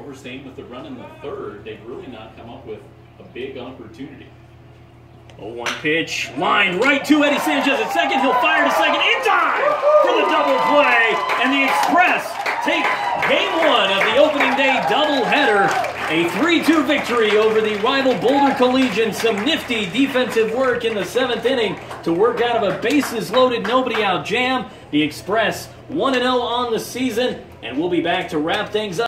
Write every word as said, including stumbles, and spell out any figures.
overstaying with the run in the third. They've really not come up with a big opportunity. oh one pitch, lined right to Eddie Sanchez at second. He'll fire to second in time for the double play. And the Express take game one of the opening day doubleheader. A three two victory over the rival Boulder Collegian. Some nifty defensive work in the seventh inning to work out of a bases-loaded, nobody-out jam. The Express one and oh on the season, and we'll be back to wrap things up.